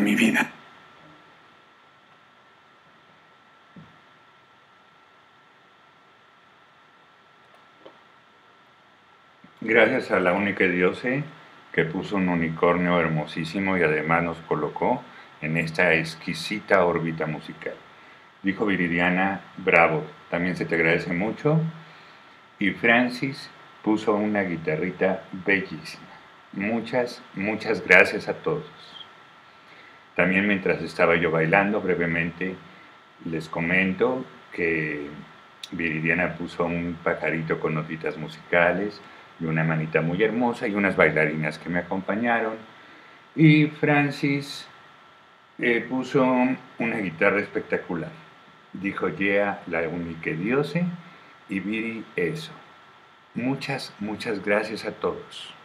mi vida. Gracias a la única Diose que puso un unicornio hermosísimo y además nos colocó en esta exquisita órbita musical. Dijo Viridiana, bravo, también se te agradece mucho. Y Francis puso una guitarrita bellísima. Muchas gracias a todos. También mientras estaba yo bailando, brevemente les comento que Viridiana puso un pajarito con notitas musicales y una manita muy hermosa y unas bailarinas que me acompañaron. Y Francis puso una guitarra espectacular. Dijo yeah, la única Diose, y Viri eso. Muchas gracias a todos.